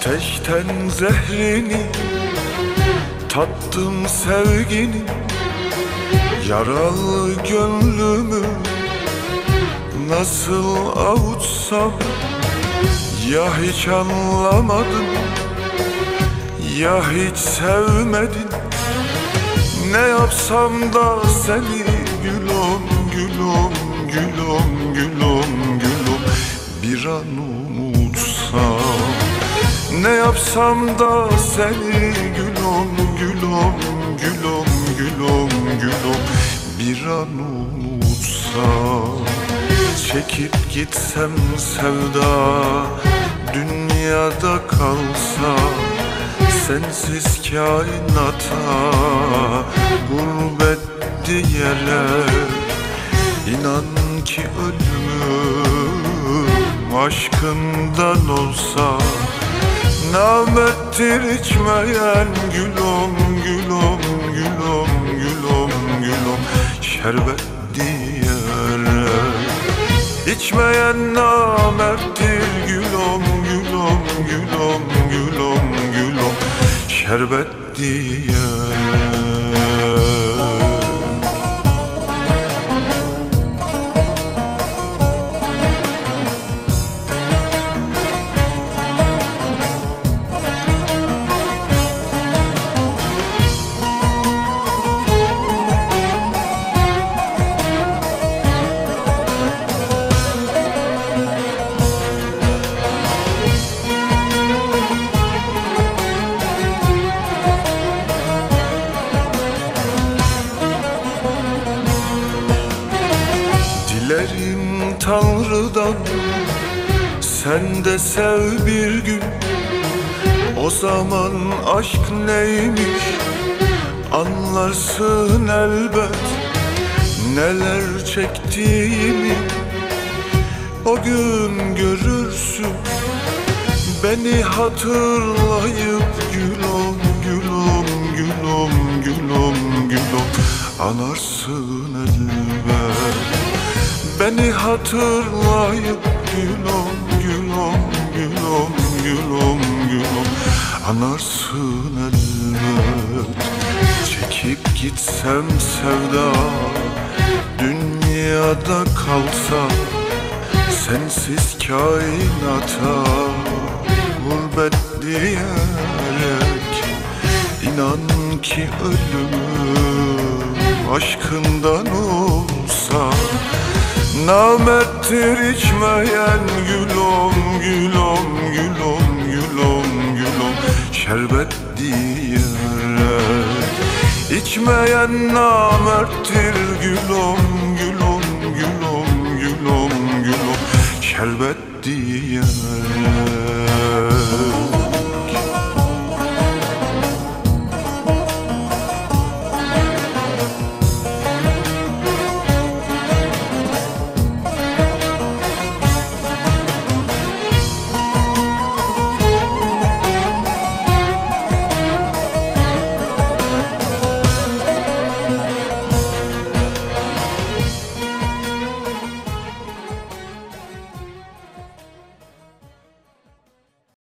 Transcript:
Ateşten zehrini tattım sevgini, yaralı gönlümü nasıl avutsam? Ya hiç anlamadın, ya hiç sevmedin. Ne yapsam da seni gülüm, gülüm, gülüm, gülüm, gülüm bir an unutsam. Ne yapsam da seni gülüm, gülüm, gülüm, gülüm, gülüm bir an unutsam. Çekip gitsem sevda, dünyada kalsam, sensiz kainata gurbet diyeler. İnan ki ölümüm aşkından olsa, namettir içmeyen gülüm, gülüm, gülüm, gülüm, gülüm şerbet diyeler. İçmeyen namerttir gülüm, gülüm, gülüm, gülüm, gülüm şerbet diyeler. Dilerim Tanrı'dan sen de sev bir gün, o zaman aşk neymiş anlarsın elbet. Neler çektiğimi o gün görürsün, beni hatırlayıp gülüm, gülüm, gülüm, gülüm, gülüm anarsın elbet. Beni hatırlayıp gülüm, gülüm, gülüm, gülüm, gülüm anarsın elbet. Çekip gitsem sevda, dünyada kalsam, sensiz kainata gurbet diyerek. İnan ki ölümüm aşkından olsa, namettir içmeyen gülüm, gülüm, gülüm, gülüm, gülüm şerbet diyerek. İçmeyen namerttir gülüm, gülüm, gülüm, gülüm, gülüm şerbet diyerek.